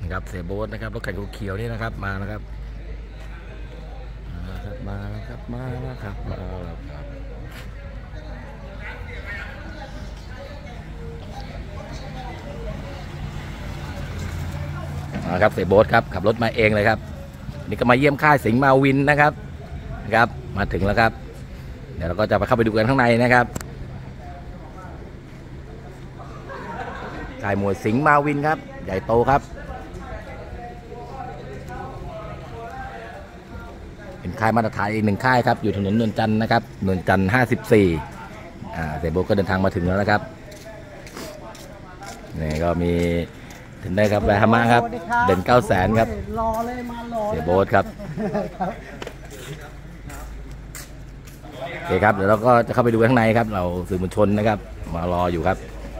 ครับเสียโบ๊ทนะครับรถไก่เขียวนี่นะครับมาแล้วครับมาแล้วครับมาแล้วครับมาแล้วครับครับเสียโบ๊ทครับขับรถมาเองเลยครับนี่ก็มาเยี่ยมค่ายสิงห์มาวินนะครับมาถึงแล้วครับเดี๋ยวเราก็จะไปเข้าไปดูกันข้างในนะครับค่ายมวยสิงห์มาวินครับใหญ่โตครับเป็นค่ายมาตรฐานอีกหนึ่งค่ายครับอยู่ถนนนวลจันทร์นะครับนวลจันทร์54เสียโบ๊ทก็เดินทางมาถึงแล้วนะครับนี่ก็มีถึงได้ครับแวร์ฮามาครับเด่น900,000ครับรอเลยมารอเสียโบ๊ทครับโอเคครับเดี๋ยวเราก็จะเข้าไปดูข้างในครับเราสื่อมวลชนนะครับมารออยู่ครับ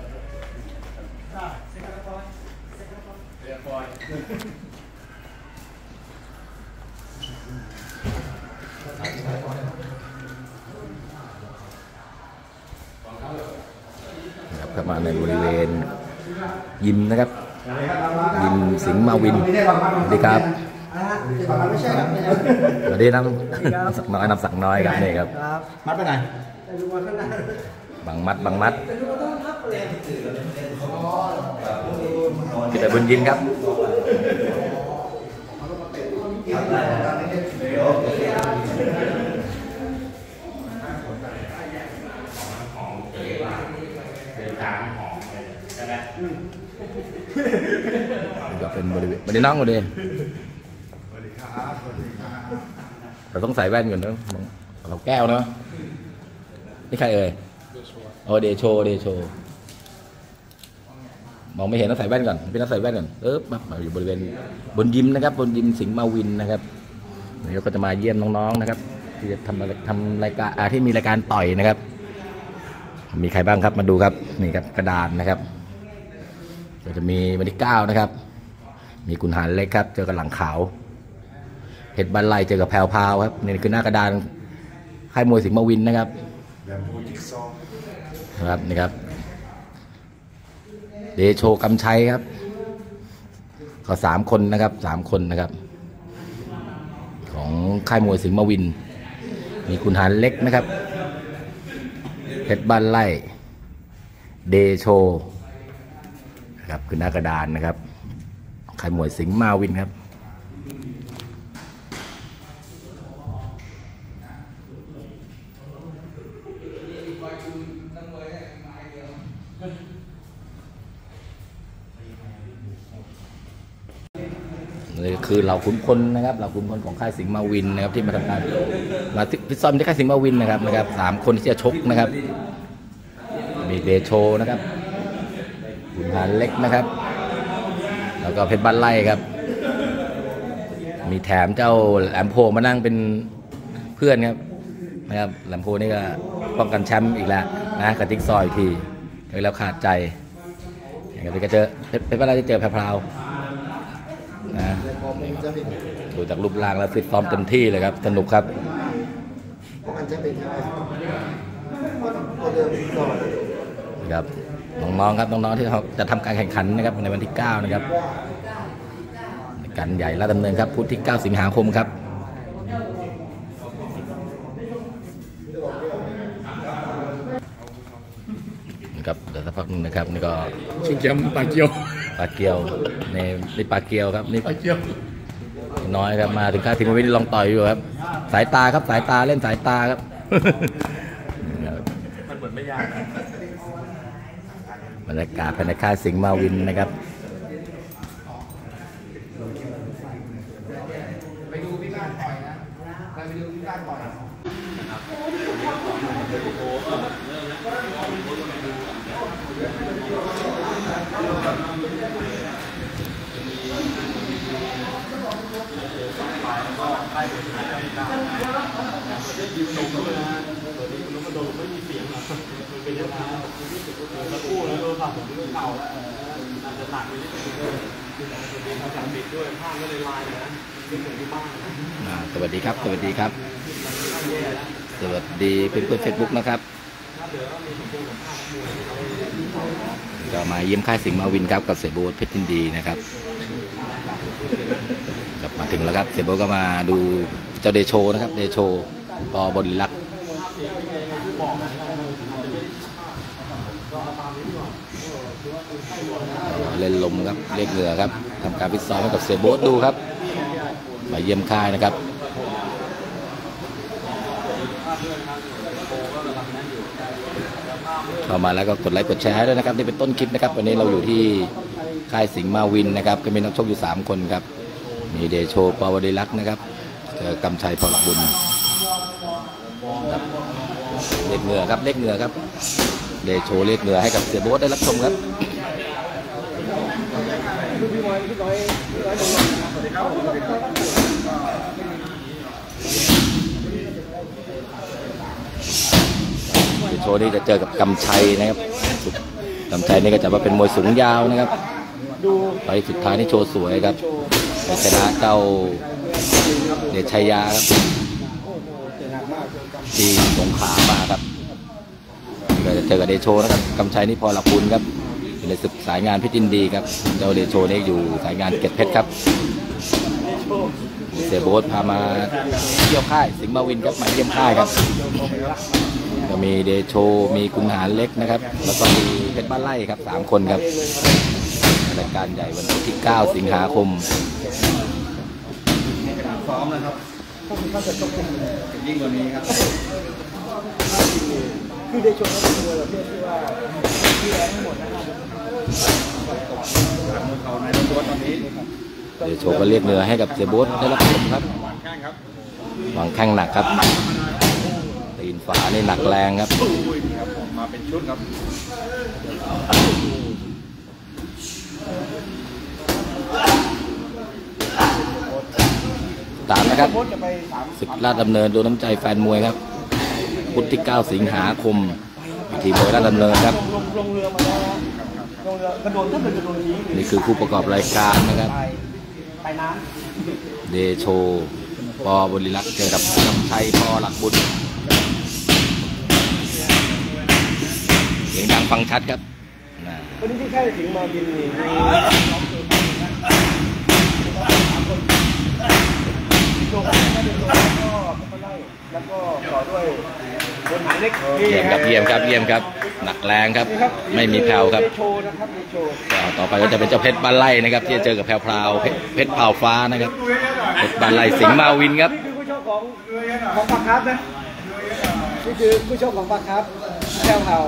เข้ามาในบริเวณยิมนะครับยิมสิงห์มาวินสวัสดีครับสวัสดีน้ำสักน้อยครับนี่ครับมัดไปไหนบังมัดกิตติบุญยินครับก็เป็นบริเวณไม่ได้น้องมาดิเราต้องใส่แว่นก่อนนะเราแก้วเนาะนี่ใครเอ่ยโอเดโชมองไม่เห็นต้องใส่แว่นก่อนพี่ต้องใส่แว่นก่อนมาอยู่บริเวณบนยิมนะครับบนยิมสิงห์มาวินนะครับเดี๋ยวก็จะมาเยี่ยมน้องๆนะครับที่จะทำรายการที่มีรายการต่อยนะครับมีใครบ้างครับมาดูครับนี่ครับกระดานนะครับก็จะมีวันที่9นะครับมีกุนหารเล็กครับเจอกับหลังขาวเพชรบันไลเจอกับแพรวพาวครับนี่คือหน้ากระดานค่ายมวยสิงห์มาวินนะครับนี่ครับเดโชกำชัยครับก็3 คนนะครับของค่ายมวยสิงห์มาวินมีกุนหารเล็กนะครับเพชรบันไลเดโชครับคือหน้ากระดานนะครับค่ายมวยสิงห์มาวินครับนี่คือเราขุนพลนะครับเราขุนพลของค่ายสิงห์มาวินนะครับที่มาทำงานมาฟิตซ้อมที่ค่ายสิงห์มาวินนะครับ3 คนที่จะชกนะครับมีเดโชนะครับขุนหารเล็กนะครับแล้วก็เพชรบ้านไร่ครับมีแถมเจ้าแหลมโพมานั่งเป็นเพื่อนครับนะครับแหลมโพนี่ก็ป้องกันแชมป์อีกแล้วนะกับจิ๊กซอว์อีกทีแล้วขาดใจอย่างนี้ก็เจอเพชรบ้านไร่จะเจอแพรวนะดูจากรูปร่างแล้วฟิตซ้อมเต็มที่เลยครับสนุกครับครับน้องๆครับน้องๆที่เขาจะทำการแข่งขันนะครับในวันที่9นะครับกันใหญ่ราชดำเนินครับพุธที่9 สิงหาคมครับนะครับเดี๋ยวสักพักนึงนะครับนี่ก็ชิงแชมป์ปลาเกียวนี่ปลาเกียวครับนี่ปลาเกียวน้อยครับมาถึงค่ายสิงห์มาวินลองต่อยอยู่ครับสายตาเล่นสายตาครับมันเหมือนไม่ยากบรรยากาศภายในค่ายสิงห์มาวินนะครับไปดูพี่บ้านต่อยนะไปดูพี่บ้านต่อยยืนตรงเลยนะตัวนี้คุณต้องโดนไม่มีเสียงหรอกมันเป็นยังไงตะกู้แล้วโดนผ่าผมเก่าแล้วอาจจะหนักไปนิดนึงเป็นภาษาบิดด้วยผ้าก็เลยลายนะเป็นเหมือนที่บ้านสวัสดีครับเพื่อนเฟซบุ๊กนะครับก็มาเยี่ยมค่ายสิงห์มาวินครับกับเสียโบ๊ทเพชรยินดีนะครับกลับมาถึงแล้วครับเสียโบ๊ทก็มาดูเจ้าเดโชนะครับเดโชปอบริลักษ์เล่นลมครับเรียกเหงื่อครับทำการฟิตซ้อมให้กับเสียโบ๊ทดูครับมาเยี่ยมค่ายนะครับเข้ามาแล้วก็กดไลค์กดแชร์ด้วยนะครับนี่เป็นต้นคลิปนะครับวันนี้เราอยู่ที่ค่ายสิงห์มาวินนะครับก็มีนักชกอยู่3คนครับมีเดโชปาวดีลักษ์นะครับเจอกำชัยพลบุญครับเรียกเหงื่อครับเรียกเหงื่อครับเดโชเรียกเหงื่อให้กับเสียโบ๊ทได้รับชมครับเดโชนี่จะเจอกับกำชัยนะครับกำชัยนี่ก็จะว่าเป็นมวยสูงยาวนะครับไฟสุดท้ายนี่โชว์สวยครับชนะเจ้าเดชชัยยาครับที่สงขลามาครับก็จะเจอกับเดโชนะครับกำชัยนี่พอหลักบุญครับอยู่ในศึกสายงานเพชรยินดีครับเจ้าเดโชนี่อยู่สายงานเกตเพชรครับเสียโบ๊ทพามาเที่ยวค่ายสิงห์มาวินครับมาเยี่ยมค่ายครับก็มีเดโชมีคุณหารเล็กนะครับแล้วก็มีเพชรบ้านไร่ครับ3คนครับรายการใหญ่วันที่9สิงหาคมซ้อมนะครับถ้าจะชกยิ่งกว่านี้ครับคือได้ชมแล้วตัวเราเรียกว่าที่แรงทั้งหมดนะครับมือเขาในตัวตอนนี้เดโชก็เรียกเหนือให้กับเสียโบ๊ทได้รับชมครับวางแข้งหนักครับตีนฝานี่หนักแรงครับมาเป็นชุดครับตามนะครับศึกราชดำเนินดูน้ำใจแฟนมวยครับพุธที่9สิงหาคมที่มวยราชดำเนินครับลงเรือมาแล้วลงเรือกระโดดถ้าเป็นกระโดดนี้นี่คือผู้ประกอบรายการนะครับไปน้ำเดโชปอบริลักษ์เจอกับกำชัยปอหลักบุญเสียงดังฟังชัดครับวันนี้ที่ค่ายสิงห์มาวินนี่แล้วก็ต่อด้วยบนหางเล็กเยี่ยมครับเยี่ยมครับเยี่ยมครับหนักแรงครับไม่มีแผ่วครับต่อไปก็จะเป็นเจ้าเพชรบ้านไร่นะครับที่จะเจอกับแพรวพราวเพชรเผาฟ้านะครับเพชรบ้านไร่สิงห์มาวินครับผู้ชกของปากครับนะนี่คือผู้ชกของปากครับแพรวพราว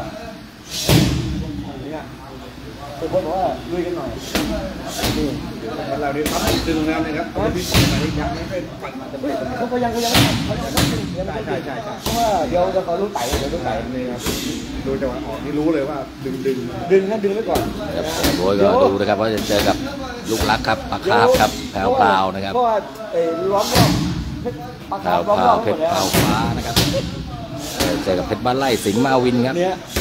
เนี่ยผมบอกว่าลุยกันหน่อยนี่เราเรียนรับดึงแล้วนะครับยังไม่เป็นฝันเขายังใช่เพราะว่าเดี๋ยวจะขอรู้ไต่เดี๋ยวรู้ไต่นี่ครับดูจังหวะออกนี่รู้เลยว่าดึงนะดึงไว้ก่อนโบยก็ดูนะครับว่าจะเจอกับลูกรักครับปากคาบครับแพรวพราวนะครับเพราะว่าล้อมรอบแพรวพราวเพชรเผาฟ้านะครับเจอกับเพชรบ้านไร่สิงห์มาวินครับ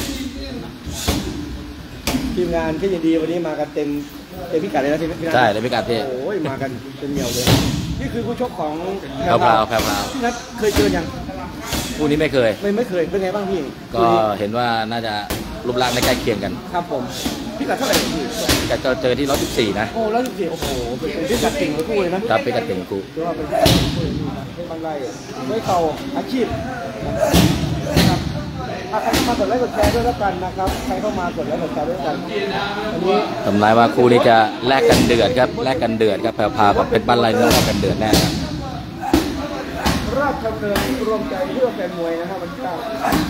ทีมงานที่ยินดีวันนี้มากันเต็มพิกัดเลยนะทีมใช่เต็มพิกัดที่โอ้ยมากันเป็นเหนียวเลยนี่คือผู้ชกของแพรวพราวพี่นัทเคยเจอยังคู่นี้ไม่เคยเป็นไงบ้างพี่ก็เห็นว่าน่าจะรูปร่างใกล้เคียงกันครับผมพิกัดเท่าไหร่พี่พิกัดเจอที่114นะโอ้114โอ้โหเป็นพิกัดเก่งของคู่เลยนะครับพิกัดเก่งคู่ถือว่าเป็นพิกัดเก่งคู่เป็นบางไรไม่เข่าอาชีพครับใครเข้ามากดไลค์กดแชร์ด้วยแล้วกันนะครับใครเข้ามากดไลค์กดแชร์ด้วยกันอันนี้ทำนายว่าคู่นี้จะแลกกันเดือดครับแลกกันเดือดครับแพรวพราวกับเพชรบ้านไร่แลกกันเดือดแน่ครับราชดำเนินที่รวมใจเพื่อแฟนมวยนะครับวันที่9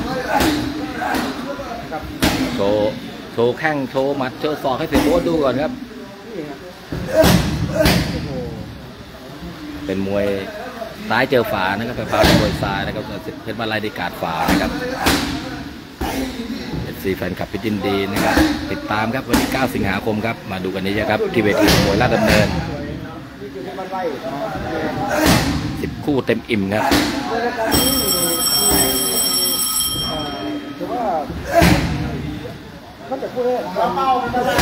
ครับโชว์แข้งโชว์หมัดโชว์ศอกให้เสียโบ๊ทดูก่อนครับเป็นมวยซ้ายเจอฝานะครับแพรวพราวเป็นมวยซ้ายนะครับเพชรบ้านไร่ได้กาดฝานะครับแฟนคลับเพชรยินดีนะครับติดตามครับวันที่9สิงหาคมครับมาดูกันนี้นะครับที่เวทีมวยราชดำเนิน10คู่เต็มอิ่มครับถือว่าเขาจะพูดได้เป้าไม่ได้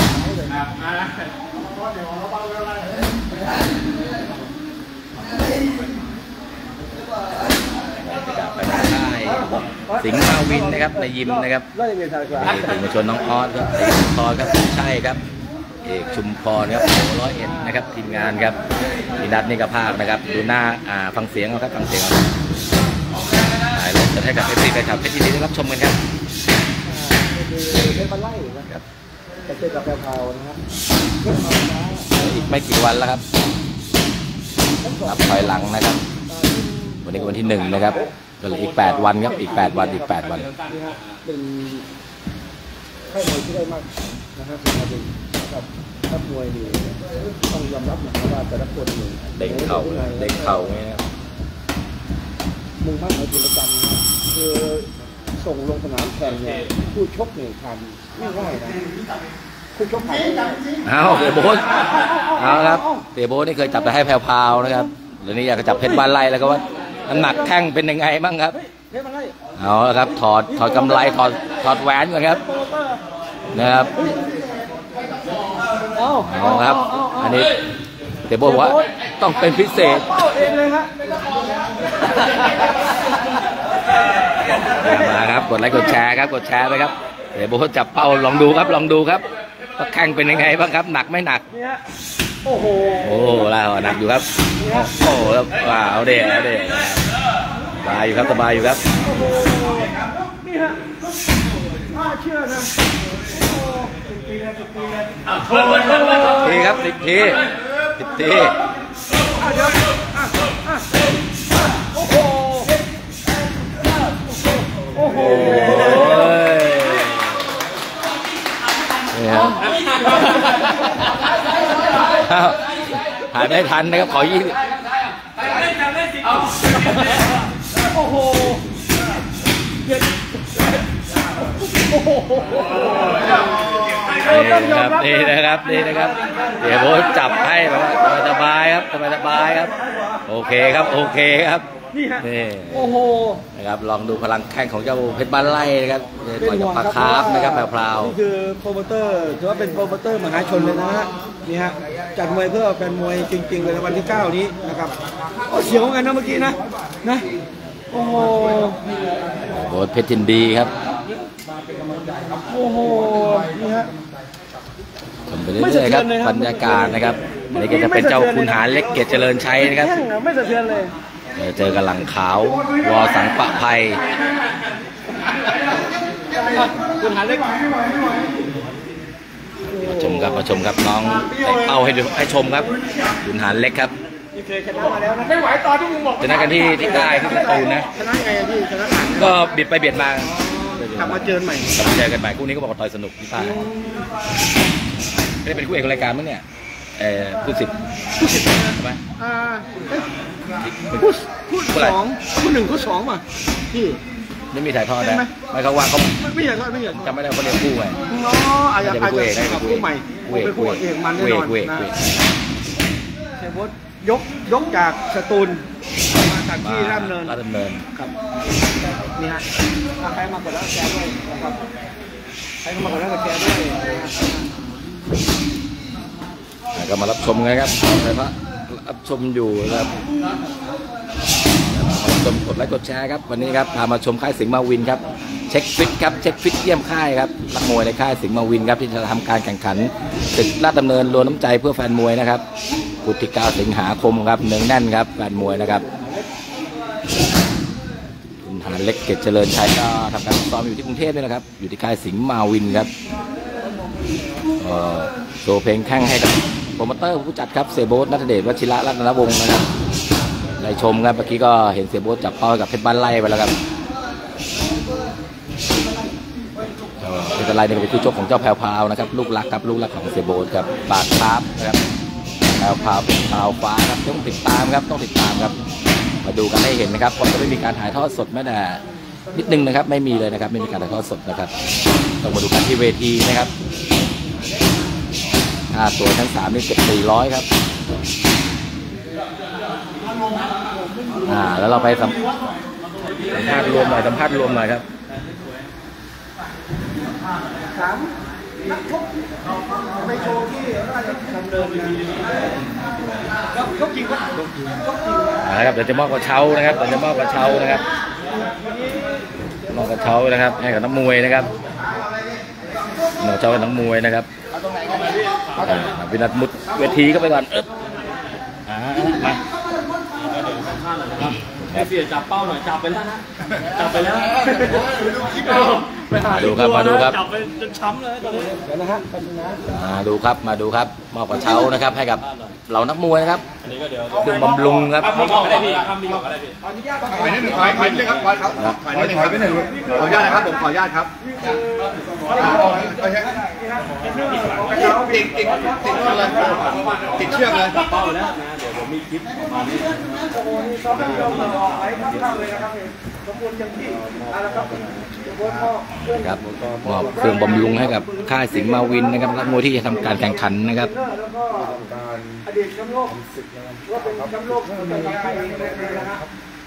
สิงห์มาวินนะครับในยิมนะครับถึงมาชวนน้องออสครับตอนครับใช่ครับเอกชุมพรครับ101นะครับทีมงานครับพี่นัทนี่ก็ภาคนะครับดูหน้าฟังเสียงเอาครับฟังเสียงถ่ายลงจะให้กับเอฟซีแฟนคลับที่ได้รับชมกันครับเป็นบันไล่นะครับจะเจอกับแพรวพาวนะครับอีกไม่กี่วันแล้วครับนับถอยหลังนะครับวันนี้วันที่1นะครับก็เหลืออีก8วันครับอีก8วันอีก8วันเป็นค่ายมวยที่ได้มากนะครับเป็นมาดีครับนักมวยนี่ต้องยอมรับนะครับว่าแต่ละคนนี่เด้งเข่าเนี่ยมุ่งมั่นในกิจกรรมคือส่งลงสนามแข่งเนี่ยผู้ชกเนี่ยทำไม่ง่ายนะผู้ชกทำเอาเตะโบ๊ทเอาครับเตะโบ๊ทนี่เคยจับแต่ให้แพรวๆนะครับเดี๋ยวนี้อยากจะจับเพชรบ้านไร่แล้วก็ว่าน้ำหนักแข้งเป็นยังไงบ้างครับเอาละครับถอดกำไรถอดแหวนก่อนครับนะครับเอาครับอันนี้เตะโบ๊ทบอกว่าต้องเป็นพิเศษมาครับกดไลค์กดแชร์ครับกดแชร์ไปครับเตะโบ๊ทจับเป้าลองดูครับว่าแข้งเป็นยังไงบ้างครับหนักไม่หนักโอ้โหแล้วหนักอยู่ครับโอ้แล้วว้าวเด็ดสบายอยู่ครับนี่ฮะน่าเชื่อนะทีครับ10 ทีโอ้โหนี่ครับถ่ายไม่ทันนะครับขอ20 โอ้โหนี่นะครับเดี๋ยวโบ๊ทจับให้แบบว่าสบายครับโอเคครับนี่โอ้โหนะครับลองดูพลังแข้งของเจ้าเพชรบ้านไร่นะครับต่อยกับปลาคาร์ฟนะครับแพรวนี่คือโปรโมเตอร์ถือว่าเป็นโปรโมเตอร์มหาชนเลยนะฮะนี่ฮะจัดมวยเพื่อแฟนมวยจริงๆเลยในวันที่9นี้นะครับเสียวกันนะเมื่อกี้นะโอ้โหโบ๊ทเพชรยินดีครับโอ้โหนี่ฮะชมไปเรื่อยๆครับบรรยากาศนะครับนี่ก็จะเป็นเจ้าคุณหาเล็กเกียรติเจริญชัยนะครับไม่สะเทือนเลยเจอกับหลังขาววอสังปะไพคุณหาเล็กมาชมครับน้องเป้าให้ชมครับคุณหาเล็กครับเคยชนะมาแล้วนะไม่ไหวตอนที่มึงบอกชนะกันที่ใต้ที่สตูลนะชนะไงพี่ชนะก็บิดไปเบียดมากลับมาเจอกันใหม่คู่นี้ก็บอกว่าต่อยสนุกที่ใต้ไม่ได้เป็นคู่เอกรายการมั้งเนี่ยคู่10ใช่ไหมคู่2คู่1คู่2ป่ะพี่ไม่มีถ่ายทอดนะไม่เขาว่าเขาไม่ถ่ายทอดไม่จำไม่ได้เขาเรียกคู่ไงอาจจะเป็นคู่เอกคู่ใหม่เป็นคู่เอกมันแน่นอนนะเชฟบดยกจากสตูลมาจากที่ราชดำเนินครับนี่ฮะใครมากดแล้วแชร์ด้วยนะครับใครมากดแล้วแชร์ด้วยก็มารับชมกันครับใครรับชมอยู่ครับชมกดไลค์กดแชร์ครับวันนี้ครับพามาชมค่ายสิงห์มาวินครับเช็คฟิตครับเช็คฟิตเยี่ยมค่ายครับนักมวยในค่ายสิงห์มาวินครับที่จะทำการแข่งขันศึกราชดำเนินรวมน้ำใจเพื่อแฟนมวยนะครับพุธที่9 สิงหาคมครับเนืองแน่นครับแฟนมวยนะครับคุณหาเล็กเกียรติเจริญชัยก็ทำการซ้อมอยู่ที่กรุงเทพด้วยนะครับอยู่ที่ค่ายสิงห์มาวินครับโชว์เพลงแข้งให้กับโปรโมเตอร์ผู้จัดครับเสียโบ๊ทณัฐเดชวชิระรัตนวงศ์นะครับได้ชมครับเมื่อกี้ก็เห็นเสียโบ๊ทจับเป้ากับเพชรบ้านไร่ไปแล้วครับเพชรบ้านไร่นี่เป็นคู่ชกของเจ้าแพรวพาวนะครับลูกรักของเสียโบ๊ทครับปากคาร์ฟนะครับแพรวพาวฟ้าครับต้องติดตามครับมาดูกันให้เห็นนะครับเพราะจะไม่มีการถ่ายทอดสดแม้แต่นิดนึงนะครับไม่มีเลยนะครับไม่มีการถ่ายทอดสดนะครับต้องมาดูกันที่เวทีนะครับตัวทั้ง3นี่เกือบ400ครับแล้วเราไปสัมภาษณ์รวมหน่อยครับนักชกไปโชว์ที่ราชดำเนินชกจริงปะนะครับเดี๋ยวจะมอบกระเช้านะครับมอบกระเช้านะครับให้กับนักมวยนะครับเราเจ้านักมวยนะครับเอาตรงไหนกันพี่เอาตรงไหนพี่นัทมุดเวทีเข้าไปก่อนมาเดี๋ยวข้างๆหน่อยนะครับให้เสียจับเป้าหน่อยจับไปแล้วนะจับไปแล้วมาดูครับมาดูครับจับไปจนช้ำเลยตอนนี้เดี๋ยวนะฮะเป็นนะมาดูครับมาดูครับมอบกระเช้านะครับให้กับเรานักมวยนะครับอันนี้ก็เดี๋ยวเครื่องบำรุงครับมีบอกอะไรพี่มีบอกอะไรพี่ถอยนิดหนึ่งถอยนิดนึงครับถอยครับถอยนิดนึงครับขออนุญาตนะครับผมขออนุญาตครับติดเลยติดเชือกเลยเป้าแล้วนะเดี๋ยวมีคลิปประมาณนี้ครับมอบเครื่องบำรุงให้กับค่ายสิงห์มาวินนะครับนักมวยที่จะทำการแข่งขันนะครับอดีตแชมป์โลกว่าเป็นแชมป์โลกคนต่อไปเลยนะครับ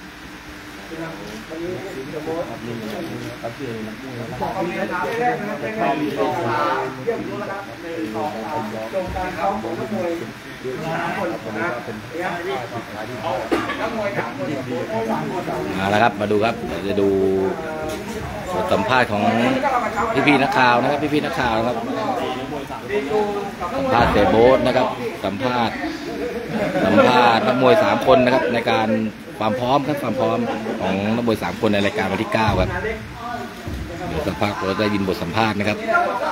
มาแล้วครับมาดูครับเราจะดูบทสัมภาษณ์ของพี่ๆนักข่าวนะครับพี่ๆนักข่าวนะครับสัมภาษณ์เตะโบ๊ทนะครับสัมภาษณ์นักมวย3คนนะครับในการความพร้อมครับความพร้อมของนักมวย3คนในรายการวันที่9ครับเดี๋ยวสักพักเราจะยินบทสัมภาษณ์นะครับ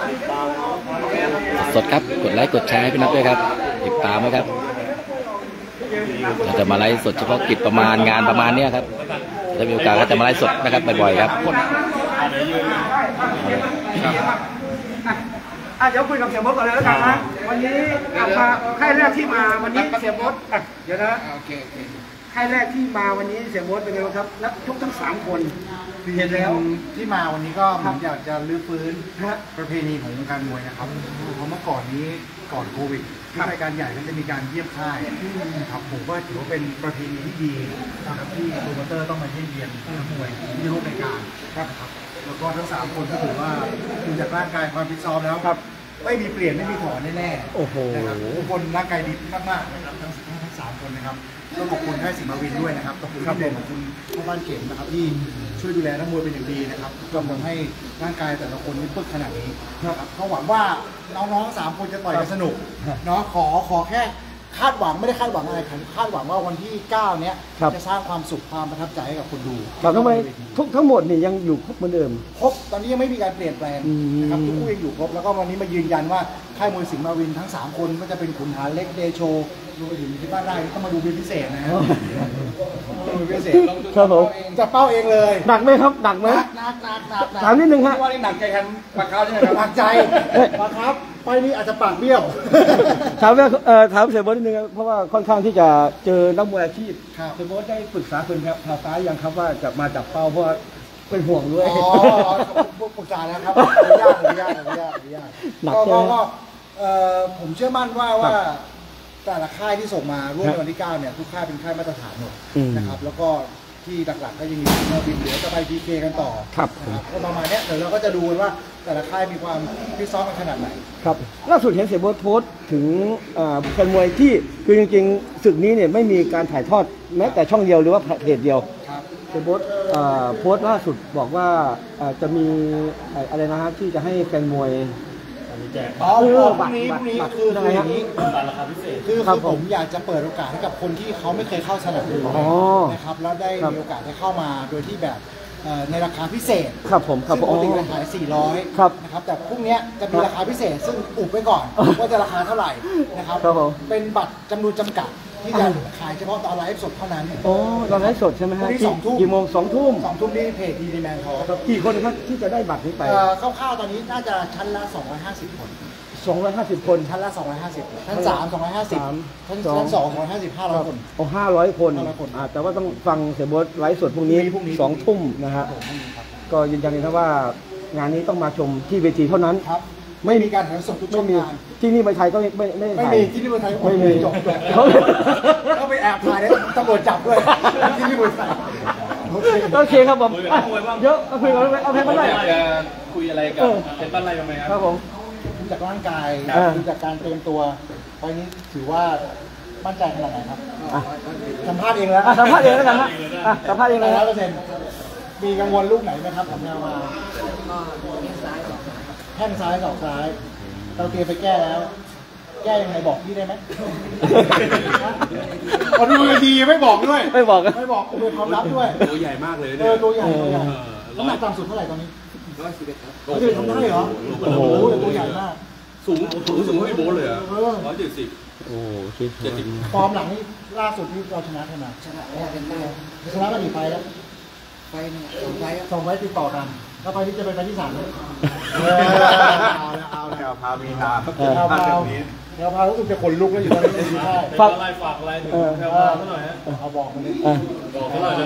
สดครับกดไลค์กดแชร์ให้พี่นัทด้วยครับติดตามไว้ครับเราจะมาไลฟ์สดเฉพาะกิจประมาณงานประมาณนี้ครับถ้ามีโอกาสก็จะมาไลฟ์สดนะครับบ่อยๆครับเดี๋ยวคุยกับเสียโบ๊ทก่อนเลยแล้วกันนะวันนี้กลับมาค่ายแรกที่มาวันนี้เสียโบ๊ทเดี๋ยวนะค่ายแรกที่มาวันนี้เสียโบ๊ทเป็นไงบ้างครับนักชกทั้ง3คนเห็นแล้วที่มาวันนี้ก็ผมอยากจะรื้อฟื้นประเพณีของวงการมวยนะครับเพราะเมื่อก่อนนี้ก่อนโควิดที่รายการใหญ่ก็จะมีการเยี่ยมค่ายนะครับผมว่าถือว่าเป็นประเพณีที่ดีนะครับที่โปรโมเตอร์ต้องมาเยี่ยมเยียนนักมวยที่ร่วมรายการนะครับแล้วก็ทั้ง3คนก็ถือว่าดูจากร่างกายความฟิตซ้อมแล้วไม่มีเปลี่ยนไม่มีถอนแน่ๆโอ้โหนะครับทุกคนร่างกายดีมากๆนะครับทั้ง3คนนะครับต้องขอบคุณค่ายสิงห์มาวินด้วยนะครับขอบคุณพี่เด่นขอบคุณพ่อบ้านเข็มนะครับที่ช่วยดูแลนักมวยเป็นอย่างดีนะครับจนทำให้ร่างกายแต่ละคนนี่ปึ๊กขนาดนี้นะครับก็หวังว่าน้องๆ3คนจะต่อยกันสนุกเนาะขอแค่คาดหวังไม่ได้คาดหวังอะไรคาดหวังว่าวันที่9เนี้ยจะสร้างความสุขความประทับใจให้กับคนดูทำไมทั้งหมดนี่ยังอยู่ครบเหมือนเดิมครบตอนนี้ยังไม่มีการเปลี่ยนแปลงนะครับทุกคู่ยังอยู่ครบแล้วก็วันนี้มายืนยันว่าค่ายมวยสิงห์มาวินทั้ง3คนก็จะเป็นขุนหารเล็กเดโชรวมไปถึงที่บ้านไร่ต้องมาดูเป็นพิเศษนะฮะดูเป็นพิเศษครับผมจะเป้าเองเลยหนักไหมครับหนักไหมหนักถามนิดนึงฮะว่านี่หนักใจแทนปากเขาใช่ไหมครับหนักใจปากครับไปนี่อาจจะปากเบี้ยวถามว่าถามเสียโบ๊ทนิดนึงครับเพราะว่าค่อนข้างที่จะเจอนักมวยอาชีพครับเสียโบ๊ทได้ปรึกษาคนครับทางซ้ายยังครับว่าจะมาจับเป้าเพราะว่าเป็นห่วงด้วยอ๋อปรึกษาแล้วครับอนุญาตหนักก็ใช่ไหมก็ผมเชื่อมั่นว่าแต่ละค่ายที่ส่งมาร่วมในวันที่9เนี่ยทุกค่ายเป็นค่ายมาตรฐานหมดนะครับแล้วก็ที่หลักๆก็ยังมีเมื่อบินเดี๋ยวจะไปพีเคกันต่อครับนะครับก็ประมาณเนี้ยเดี๋ยวเราก็จะดูกันว่าแต่ละค่ายมีความฟิตซ้อมกันขนาดไหนครับล่าสุดเห็นเสียโบ๊ทโพสต์ถึงแฟนมวยที่คือจริงๆศึกนี้เนี่ยไม่มีการถ่ายทอดแม้แต่ช่องเดียวหรือว่าเพจเดียวครับเสียโบ๊ทโพสต์ล่าสุดบอกว่าจะมีอะไรนะฮะที่จะให้แฟนมวยอ๋อพรุ่งนี้คืออย่างนี้ราคาพิเศษคือครับผมผมอยากจะเปิดโอกาสให้กับคนที่เขาไม่เคยเข้าสนามมวยอ๋อนะครับแล้วได้ครับมีโอกาสได้เข้ามาโดยที่แบบในราคาพิเศษครับผมครับซึ่งปกติอ๋อราคาครับ 400นะครับแต่พรุ่งนี้จะมีราคาพิเศษ ซึ่งอุบไว้ก่อนว่าจะราคาเท่าไหร่นะครับครับผมเป็นบัตรจำนวนจำกัดที่จะขายเฉพาะตอนไลฟ์สดเท่านั้นโอ้เราไลฟ์สดใช่ไหมฮะพรุ่งนี้2 ทุ่มกี่โมง2 ทุ่ม 2 ทุ่มนี่เพจดีแมนเขาครับกี่คนครับที่จะได้บัตรนี้ไปคร่าวๆตอนนี้น่าจะชั้นละ250 คน 250 คนชั้นละ 250ชั้น3 250ชั้นสอง 2 250 500 คนโอ้500 คน 500 คนแต่ว่าต้องฟังเสียโบ๊ทไลฟ์สดพรุ่งนี้พรุ่งนี้ 2 ทุ่มนะฮะก็ยืนยันเลยนะว่างานนี้ต้องมาชมที่เวทีเท่านั้นครับไม่มีการถ่ายสดทุกช่ไม่องมีทางที่นี่ไปไทยก็ไม่ไม่ถ่ายมีที่นี่เมืองไทยไม่มีจบเขาไปแอบถ่ายเนี่ยตำรวจจับด้วยที่นี่เมืองไทยโอเคครับผมเยอะก็คุยกันเอาเพลงมาหน่อยจะคุยอะไรกับเป็นบ้านไรกันไหมคครัรับบผมดูจากร่างกายครับดูจากการเตรียมตัวไปนี้ถือว่ามั่นใจขนาดไหนครับอ่ะสัมภาษณ์เองแล้วสัมภาษณ์เองแล้วกันฮะสัมภาษณ์เองเลย 100%มีกังวลลูกไหนไหมครับผมแนวมาก็เลี้ยงซ้ายสองขาครับฮข้งซ้ายศอกซ้ายเราเตรียมไปแก้แล้ว แก้ยังไงบอกพี่ได้ไหมเอาดูดีไม่บอกด้วยไม่บอกไม่บอกเป็นความลับด้วยตัวใหญ่มากเลยเอเนี่ยอตัวใหญ่น้ำหนักต่ำสุดเท่าไหร่ตอนนี้111ครับ111ทำได้เหรอโอ้โหตัวใหญ่มากสูงกว่าพี่โบ๊ทเลยอ่ะเออ 170 โอ้โหฟอร์มหลังนี่ล่าสุดที่เราชนะใช่ไหมชนะมากี่ไฟล์แล้วไฟล์นึงสองไฟล์ติดต่อกันแล้วไฟล์ที่จะเป็นไฟล์ที่3แล้วเอาแล้วพามีนาแนวพารู้สึกจะขนลุกแล้วอยู่ตอนนี้ใช่ฝากอะไรถึงแถวพาเขาหน่อยฮะเอาบอกมันดิบอกเขาหน่อยเลย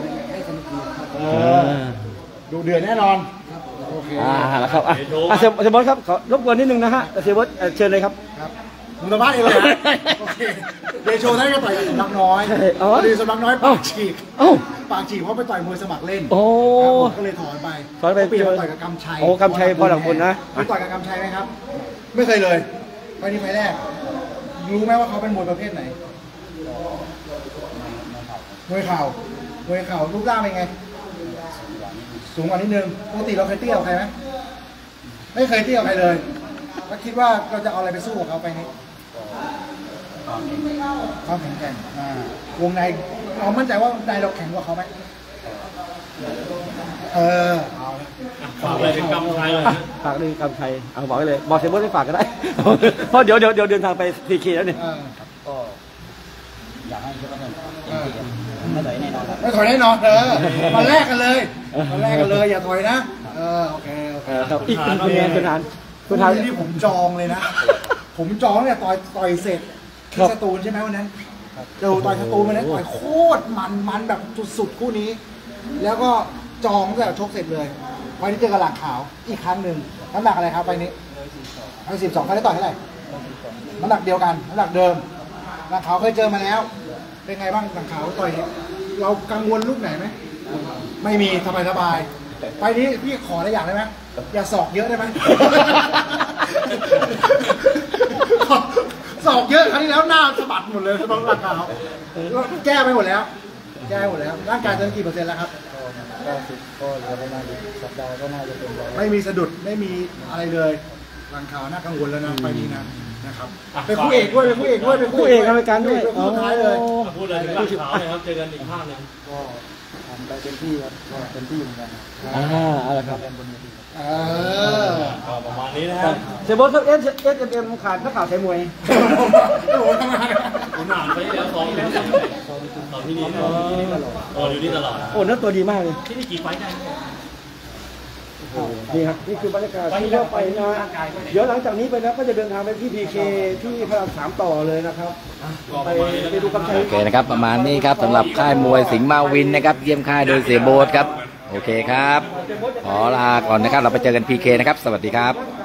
ดูเดือดแน่นอนโอเคแล้วครับเสียบอสครับขอรบกวนนิดนึงนะฮะเสียบอสเชิญเลยครับมึงสัมภาษณ์เองเลยโอเคเดโชได้ก็ต่อยกับสำนักน้อยดีสำนักน้อยปากฉีกปากฉีกเพราะไปต่อยมวยสมัครเล่นโอ้ก็เลยถอนไปถอนไปเปลี่ยนมาต่อยกับกำชัยโอ้กำชัยพอหลังบุญนะไปต่อยกับกำชัยไหมครับ ไม่เคยเลยไปนี่ไฟแรกรู้ไหมว่าเขาเป็นมวยประเภทไหนมวยเข่ารูปร่างเป็นไงสูงกว่านิดนึงปกติเราเคยเตี้ยกับใครไหมไม่เคยเตี้ยกับใครเลยแล้วคิดว่าเราจะเอาอะไรไปสู้กับเขาไปนี้ความแข็งแกร่งวงในเรามั่นใจว่าวงในเราแข็งกว่าเขาไหมเอาละฝากอะไรถึงกำชัยเลยนะฝากเรื่องกำชัยเอาบอกเลยบอกเสียบอสไม่ฝากก็ได้ เพราะเดี๋ยวเดินทางไปพีเคแล้วเนี่ยก็อยากให้คิดว่าไม่ถอยแน่นอนไม่ถอยแน่นอนมาแลกกันเลยอย่าถอยนะโอเคครับอีกคุณทานที่ผมจองเลยนะผมจองเนี่ยต่อยเสร็จที่สตูลใช่ไหมวันนั้นเจอต่อยสตูลวันนั้นต่อยโคตรมันแบบสุดๆคู่นี้ แล้วก็จองตั้งแต่ชกเสร็จเลยวันนี้เจอกับหลักขาวอีกครั้งหนึ่งน้ำหนักอะไรครับไปนี้112เขาได้ต่อยเท่าไหร่น้ำหนักเดียวกันน้ำหนักเดิมหลักขาวเคยเจอมาแล้วเป็นไงบ้างหลักขาวต่อยเรากังวลลูกไหนไหมไม่มีสบายไปนี้พี่ขออะไรอย่างได้ไหมอย่าสอกเยอะได้ไหมสอกเยอะครั้งที่แล้วหน้าสะบัดหมดเลยสะบัดหลักขาวแก้ไปหมดแล้วร่างกายจะกี่เปอร์เซ็นต์แล้วครับก็เหลือประมาณสัปดาห์ก็น่าจะเป็นไม่มีสะดุดไม่มีอะไรเลยหลังขาวน่ากังวลแล้วนะไปนี้นะครับเป็นคู่เอกด้วยเป็นคู่เอกรายการด้วยสุดท้ายเลยพูดอะไรถึงหลักขาวเลยครับเจอกันอีกภาคหนึ่งก็ทำไปเต็มที่ครับก็เต็มที่เหมือนกันอะไรครับประมาณนี้นะครับเสียบอสครับSMM ขาดนักข่าวสายมวยผมหนานไปแล้วซ้อมที่นี่อยู่นี่ตลอดโอ้เนื้อตัวดีมากเลยที่นี่กี่ไฟได้นี่ครับนี่คือบรรยากาศที่เราไปนะเดี๋ยวหลังจากนี้ไปแล้วก็จะเดินทางไปที่พีเคที่พระราม3ต่อเลยนะครับไปดูกำชัยโอเคนะครับประมาณนี้ครับสำหรับค่ายมวยสิงห์มาวินนะครับเยี่ยมค่ายโดยเสียโบ๊ทครับโอเคครับขอลาก่อนนะครับเราไปเจอกันพีเคนะครับสวัสดีครับ